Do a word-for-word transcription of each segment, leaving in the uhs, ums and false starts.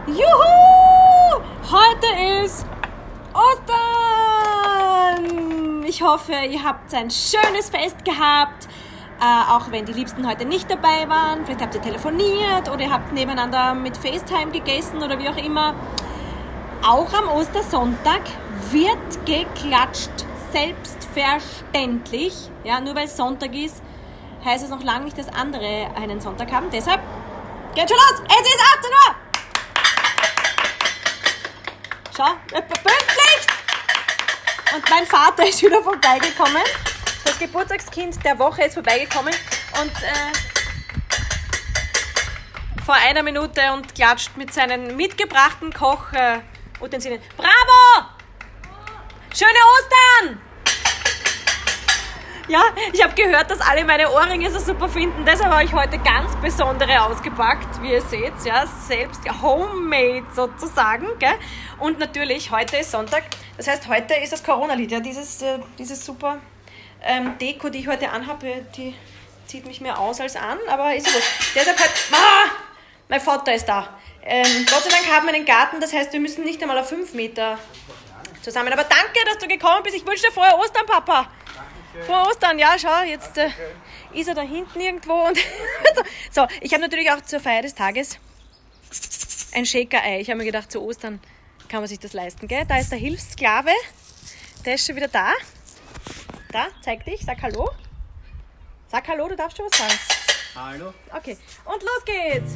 Juhu! Heute ist Ostern! Ich hoffe, ihr habt ein schönes Fest gehabt, äh, auch wenn die Liebsten heute nicht dabei waren. Vielleicht habt ihr telefoniert oder ihr habt nebeneinander mit FaceTime gegessen oder wie auch immer. Auch am Ostersonntag wird geklatscht, selbstverständlich. Ja, nur weil es Sonntag ist, heißt es noch lange nicht, dass andere einen Sonntag haben. Deshalb geht schon los! Es ist achtzehn Uhr! Schau, pünktlich! Und mein Vater ist wieder vorbeigekommen. Das Geburtstagskind der Woche ist vorbeigekommen und äh, vor einer Minute und klatscht mit seinen mitgebrachten Kochutensilien. Äh, Bravo! Schöne Ostern! Ja, ich habe gehört, dass alle meine Ohrringe so super finden. Deshalb habe ich heute ganz besondere ausgepackt, wie ihr seht. Ja, selbst ja, homemade sozusagen. Gell? Und natürlich, heute ist Sonntag. Das heißt, heute ist das Corona-Lied. Ja, dieses, äh, dieses super ähm, Deko, die ich heute anhabe, die zieht mich mehr aus als an. Aber ist ja gut. Deshalb halt, ah, mein Vater ist da. Ähm, Gott sei Dank haben wir einen Garten. Das heißt, wir müssen nicht einmal auf fünf Meter zusammen. Aber danke, dass du gekommen bist. Ich wünsche dir frohe Ostern, Papa. Frohe Ostern, ja, schau, jetzt äh, ist er da hinten irgendwo. Und so, ich habe natürlich auch zur Feier des Tages ein Shaker-Ei. Ich habe mir gedacht, zu Ostern kann man sich das leisten, gell? Da ist der Hilfssklave, der ist schon wieder da. Da, zeig dich, sag Hallo. Sag Hallo, du darfst schon was sagen. Hallo. Okay, und los geht's.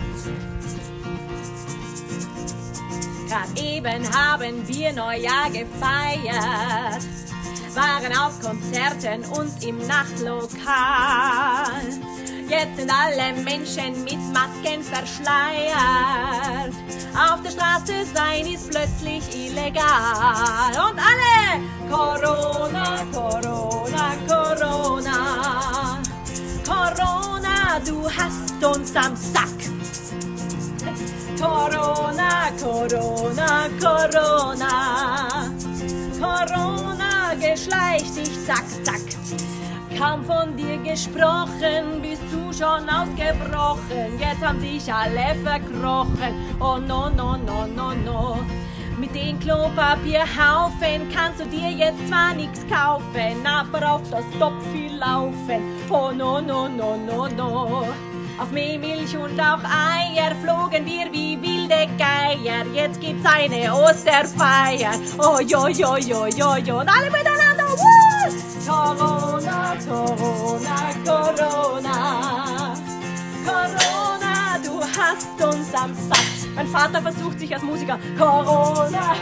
Gerade eben haben wir Neujahr gefeiert, waren auf Konzerten und im Nachtlokal. Jetzt sind alle Menschen mit Masken verschleiert. Auf der Straße sein ist plötzlich illegal. Und alle Corona, Corona, Corona. Corona, du hast uns am Sack. Corona, Corona, Corona. Corona, geschleicht dich, zack, zack. Kaum von dir gesprochen, bist du schon ausgebrochen. Jetzt haben sich alle verkrochen. Oh no, no, no, no, no. Mit den Klopapierhaufen kannst du dir jetzt zwar nichts kaufen, aber auf das Topfi laufen. Oh no, no, no, no, no. Auf Mehl, Milch und auch Eier flogen wir wie wilde Geier. Jetzt gibt's eine Osterfeier. Oh jo, jo, jo, jo, jo. Und alle miteinander. Woo! Corona, Corona, Corona. Corona, du hast uns am Sack. Mein Vater versucht sich als Musiker. Corona,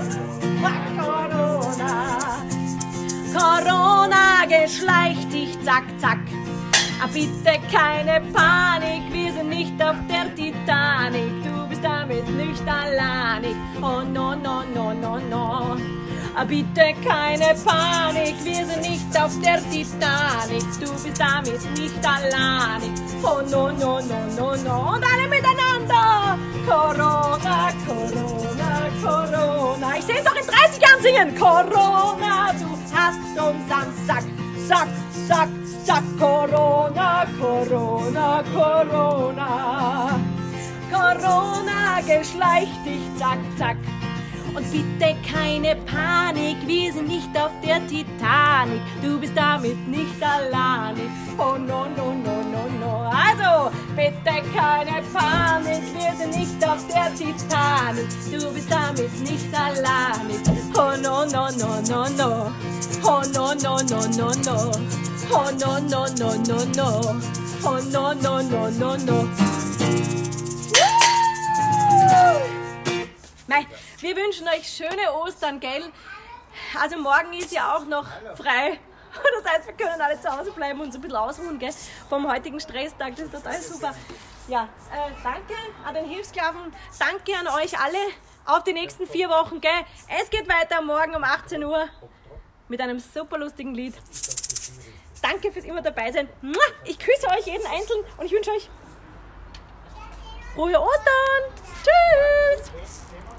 Corona. Corona, geschleicht dich, zack, zack. Ah, bitte keine Panik, wir sind nicht auf der Titanic. Du bist damit nicht alleinig. Oh no, no, no, no, no. Ah, bitte keine Panik, wir sind nicht auf der Titanic. Du bist damit nicht alleinig. Oh no, no, no, no, no. Und alle miteinander. Corona, Corona, Corona. Ich sehe es doch in dreißig Jahren singen. Corona, du hast uns am Sack. Sack, Sack, Sack. Corona, Corona, Corona. Corona, geschleicht dich, zack, zack. Und bitte keine Panik, wir sind nicht auf der Titanic. Du bist damit nicht alleinig. Oh no, no, no, no, no. Also, bitte keine Panik, wir sind nicht auf der Titanic. Du bist damit nicht alleinig. Oh no, no, no, no, no. Oh no, no, no, no, no. Oh no, no, no, no, no. Oh no, no, no, no, no. Mei, wir wünschen euch schöne Ostern, gell? Also morgen ist ja auch noch frei. Das heißt, wir können alle zu Hause bleiben und uns ein bisschen ausruhen, gell? Vom heutigen Stresstag, das ist total super. Ja, äh, danke an den Hilfssklaven, danke an euch alle auf die nächsten vier Wochen, gell? Es geht weiter morgen um achtzehn Uhr mit einem super lustigen Lied. Danke fürs immer dabei sein. Ich küsse euch jeden Einzelnen und ich wünsche euch frohe Ostern. Tschüss.